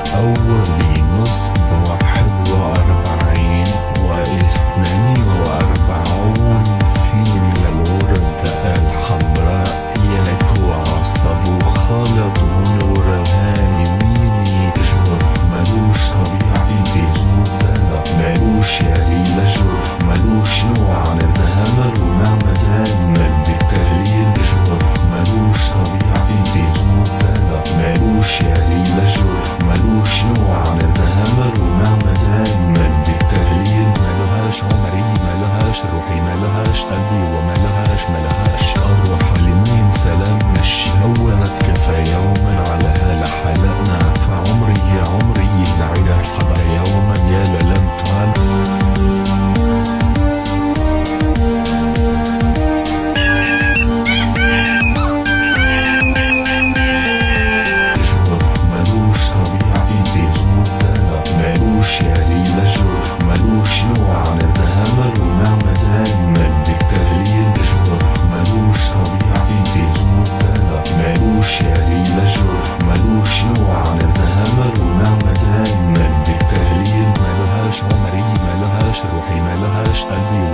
أولي نصب 41 و42 فيل الوردة الحمراء يلك وعصب خالد ونور الهانميني جرح ملوش طبيعي بزودة ملوش يليل جرح ملوش نوع نتهمر ونعمة دايما بالتهليل جرح ملوش طبيعي بزودة ملوش يليل جرح ملوش نوع نتهمر ونعمة دايما بالتهليل ملهاش عمري ملهاش روحي ملهاش قلبي وملهاش أروح لمين سلام مش هونت كفى يوما على هالحلقنا فعمري يا عمري زعلها حضر يوما يا لم روحي ملهاش قلبي